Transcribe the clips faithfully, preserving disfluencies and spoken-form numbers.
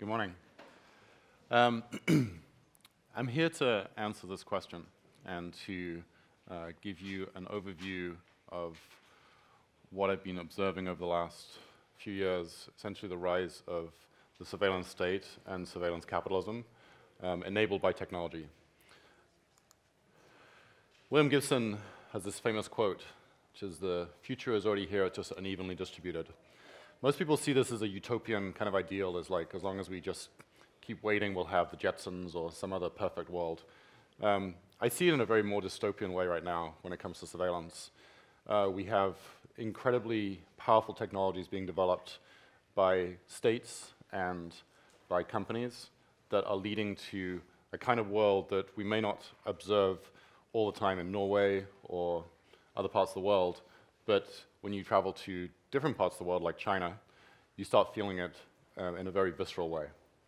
Good morning. Um, I'm here to answer this question and to uh, give you an overview of what I've been observing over the last few years, essentially the rise of the surveillance state and surveillance capitalism um, enabled by technology. William Gibson has this famous quote, which is, "The future is already here, it's just unevenly distributed." Most people see this as a utopian kind of ideal, as like, as long as we just keep waiting, we'll have the Jetsons or some other perfect world. Um, I see it in a very more dystopian way right now when it comes to surveillance. Uh, we have incredibly powerful technologies being developed by states and by companies that are leading to a kind of world that we may not observe all the time in Norway or other parts of the world, but when you travel to different parts of the world, like China, you start feeling it uh, in a very visceral way.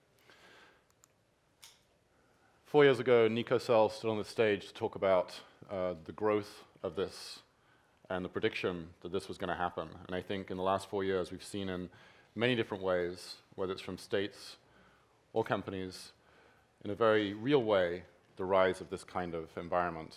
Four years ago, Nico Sell stood on the stage to talk about uh, the growth of this and the prediction that this was going to happen. And I think in the last four years, we've seen in many different ways, whether it's from states or companies, in a very real way, the rise of this kind of environment.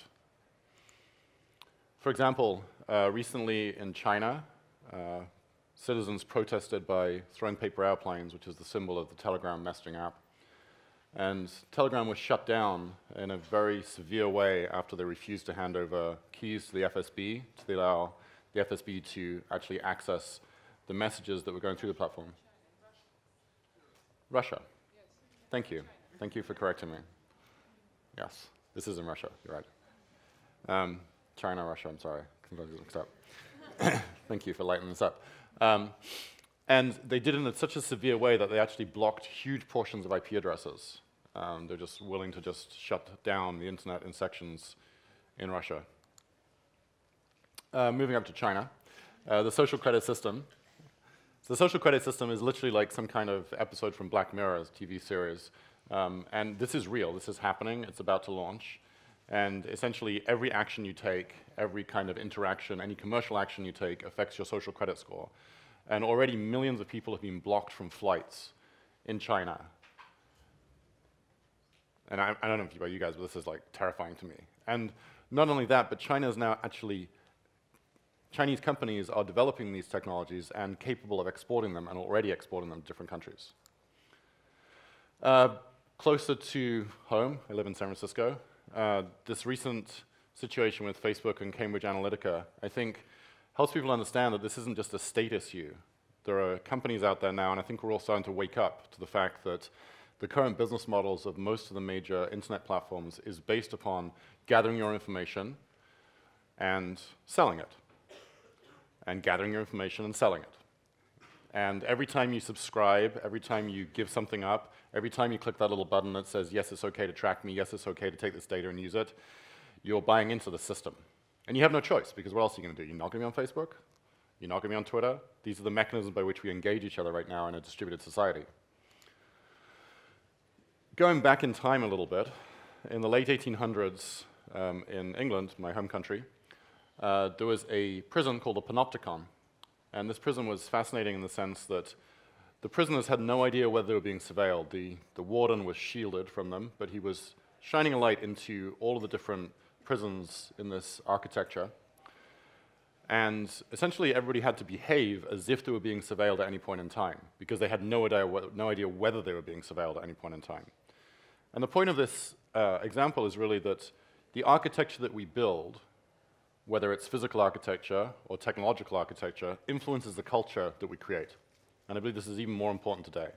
For example, uh, recently in China, uh, citizens protested by throwing paper airplanes, which is the symbol of the Telegram messaging app. And Telegram was shut down in a very severe way after they refused to hand over keys to the F S B to allow the F S B to actually access the messages that were going through the platform. Russia. Thank you. Thank you for correcting me. Yes, this is in Russia, you're right. Um, China, Russia, I'm sorry. Mixed up. Thank you for lightening this up. Um, and they did it in such a severe way that they actually blocked huge portions of I P addresses. Um, they're just willing to just shut down the internet in sections in Russia. Uh, moving up to China, uh, the social credit system. So the social credit system is literally like some kind of episode from Black Mirror's T V series. Um, and this is real, this is happening, it's about to launch. And essentially every action you take, every kind of interaction, any commercial action you take affects your social credit score. And already millions of people have been blocked from flights in China. And I, I don't know about you guys, but this is like terrifying to me. And not only that, but China is now actually, Chinese companies are developing these technologies and capable of exporting them and already exporting them to different countries. Uh, closer to home, I live in San Francisco. Uh, this recent situation with Facebook and Cambridge Analytica, I think, helps people understand that this isn't just a state issue. There are companies out there now, and I think we're all starting to wake up to the fact that the current business models of most of the major internet platforms is based upon gathering your information and selling it, and gathering your information and selling it. And every time you subscribe, every time you give something up, every time you click that little button that says, yes, it's okay to track me, yes, it's okay to take this data and use it, you're buying into the system. And you have no choice, because what else are you going to do? You're not going to be on Facebook? You're not going to be on Twitter? These are the mechanisms by which we engage each other right now in a distributed society. Going back in time a little bit, in the late eighteen hundreds um, in England, my home country, uh, there was a prison called the Panopticon. And this prison was fascinating in the sense that the prisoners had no idea whether they were being surveilled. The, the warden was shielded from them, but he was shining a light into all of the different prisons in this architecture. And essentially, everybody had to behave as if they were being surveilled at any point in time, because they had no idea, no idea whether they were being surveilled at any point in time. And the point of this uh, example is really that the architecture that we build, whether it's physical architecture or technological architecture, influences the culture that we create. And I believe this is even more important today.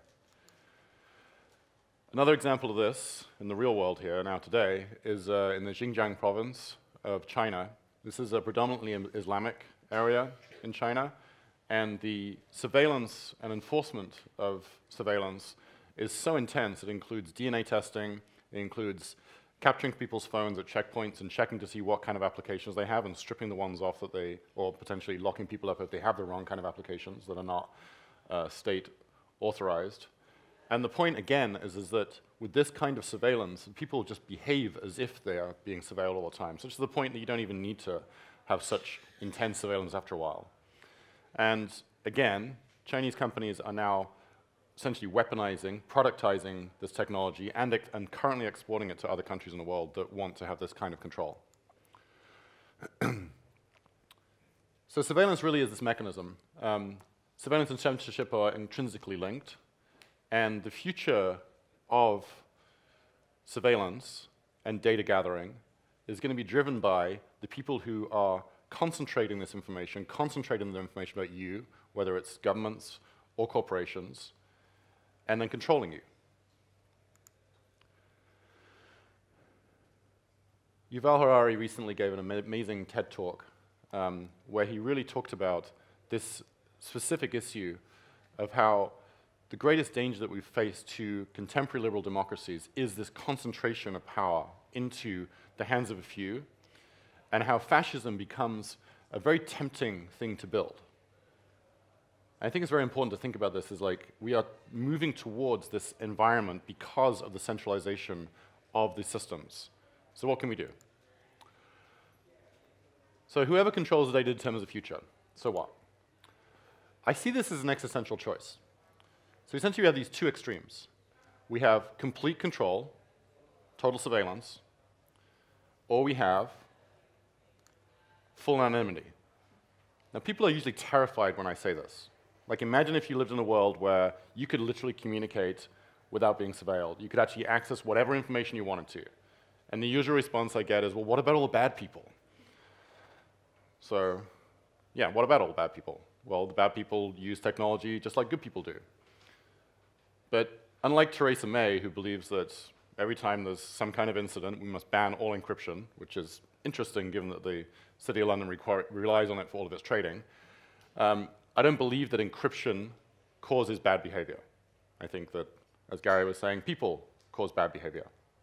Another example of this in the real world here now today is uh, in the Xinjiang province of China. This is a predominantly Islamic area in China, and the surveillance and enforcement of surveillance is so intense. It includes D N A testing, it includes capturing people's phones at checkpoints and checking to see what kind of applications they have and stripping the ones off that they, or potentially locking people up if they have the wrong kind of applications that are not uh, state authorized. And the point again is, is that with this kind of surveillance, people just behave as if they are being surveilled all the time, such to the point that you don't even need to have such intense surveillance after a while. And again, Chinese companies are now essentially weaponizing, productizing this technology, and, ex and currently exporting it to other countries in the world that want to have this kind of control. So surveillance really is this mechanism. Um, surveillance and censorship are intrinsically linked, and the future of surveillance and data gathering is going to be driven by the people who are concentrating this information, concentrating the information about you, whether it's governments or corporations, and then controlling you. Yuval Harari recently gave an ama amazing TED Talk um, where he really talked about this specific issue of how the greatest danger that we've faced to contemporary liberal democracies is this concentration of power into the hands of a few, and how fascism becomes a very tempting thing to build. I think it's very important to think about this as like we are moving towards this environment because of the centralization of the systems. So what can we do? So whoever controls the data determines the future. So what? I see this as an existential choice. So essentially we have these two extremes. We have complete control, total surveillance, or we have full anonymity. Now people are usually terrified when I say this. Like imagine if you lived in a world where you could literally communicate without being surveilled. You could actually access whatever information you wanted to. And the usual response I get is, well, what about all the bad people? So, yeah, what about all the bad people? Well, the bad people use technology just like good people do. But unlike Theresa May, who believes that every time there's some kind of incident, we must ban all encryption, which is interesting given that the City of London relies on it for all of its trading, um, I don't believe that encryption causes bad behavior. I think that, as Gary was saying, people cause bad behavior.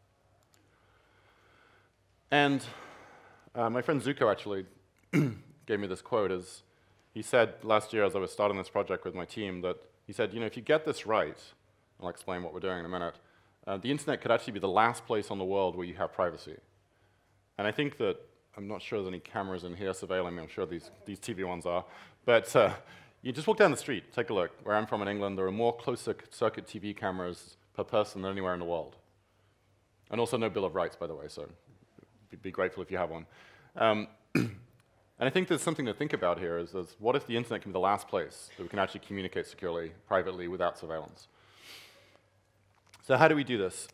And uh, my friend Zuko actually gave me this quote. As he said last year as I was starting this project with my team, that he said, you know, if you get this right, I'll explain what we're doing in a minute, uh, the internet could actually be the last place on the world where you have privacy. And I think that, I'm not sure there's any cameras in here surveilling me, I'm sure these, these T V ones are, but uh, you just walk down the street, take a look. Where I'm from in England, there are more closed-circuit T V cameras per person than anywhere in the world. And also no Bill of Rights, by the way, so be grateful if you have one. Um, and I think there's something to think about here is, is what if the internet can be the last place that we can actually communicate securely, privately, without surveillance? So how do we do this?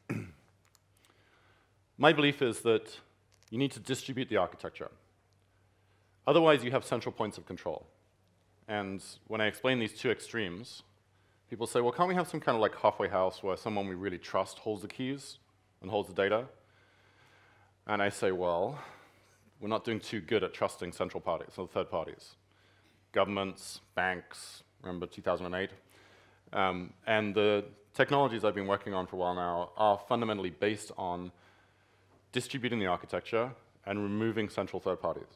My belief is that you need to distribute the architecture. Otherwise, you have central points of control. And when I explain these two extremes, people say, well, can't we have some kind of like halfway house where someone we really trust holds the keys and holds the data? And I say, well, we're not doing too good at trusting central parties, or third parties. Governments, banks, remember two thousand eight? Um, and the technologies I've been working on for a while now are fundamentally based on distributing the architecture and removing central third parties.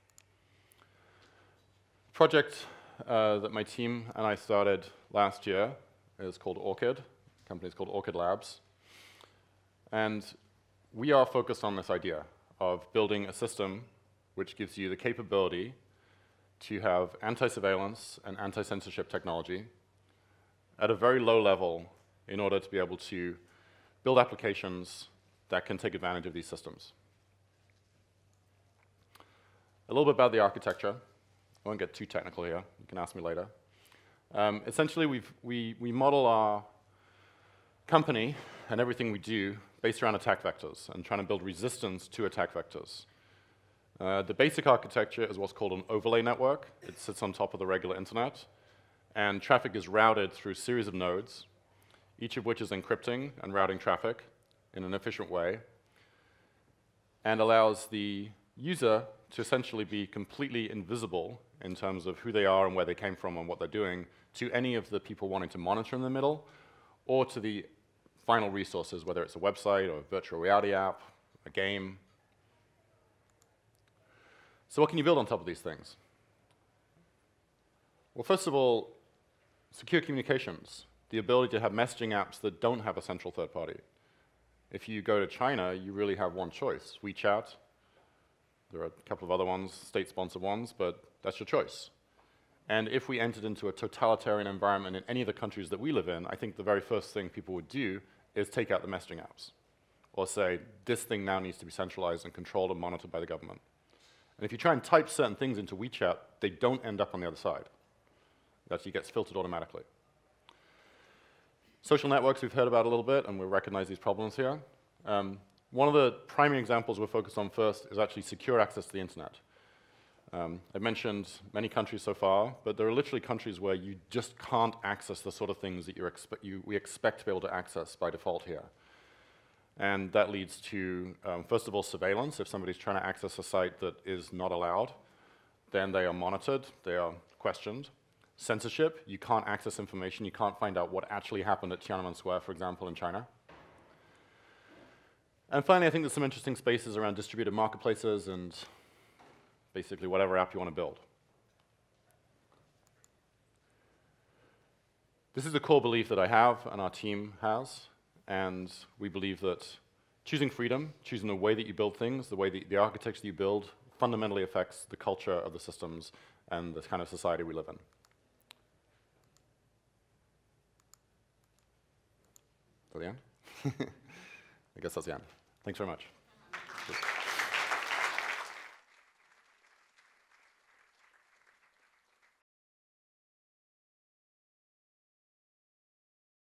The project uh, that my team and I started last year is called Orchid. The company is called Orchid Labs. And we are focused on this idea of building a system which gives you the capability to have anti-surveillance and anti-censorship technology at a very low level in order to be able to build applications that can take advantage of these systems. A little bit about the architecture. I won't get too technical here. You can ask me later. Um, essentially, we've, we, we model our company and everything we do based around attack vectors and trying to build resistance to attack vectors. Uh, the basic architecture is what's called an overlay network. It sits on top of the regular internet, and traffic is routed through a series of nodes, each of which is encrypting and routing traffic in an efficient way, and allows the user to essentially be completely invisible in terms of who they are and where they came from and what they're doing to any of the people wanting to monitor in the middle, or to the final resources, whether it's a website or a virtual reality app, a game. So what can you build on top of these things? Well, first of all, secure communications, the ability to have messaging apps that don't have a central third party. If you go to China, you really have one choice, WeChat. There are a couple of other ones, state-sponsored ones, but that's your choice. And if we entered into a totalitarian environment in any of the countries that we live in, I think the very first thing people would do is take out the messaging apps, or say, this thing now needs to be centralized and controlled and monitored by the government. And if you try and type certain things into WeChat, they don't end up on the other side. It actually gets filtered automatically. Social networks we've heard about a little bit, and we recognize these problems here. Um, one of the primary examples we're focused on first is actually secure access to the internet. Um, I've mentioned many countries so far, but there are literally countries where you just can't access the sort of things that you're expe you, we expect to be able to access by default here. And that leads to, um, first of all, surveillance. If somebody's trying to access a site that is not allowed, then they are monitored, they are questioned. Censorship, you can't access information, you can't find out what actually happened at Tiananmen Square, for example, in China. And finally, I think there's some interesting spaces around distributed marketplaces and basically whatever app you want to build. This is a core belief that I have and our team has, and we believe that choosing freedom, choosing the way that you build things, the way that the architecture that you build, fundamentally affects the culture of the systems and the kind of society we live in. Is that the end? I guess that's the end. Thanks very much.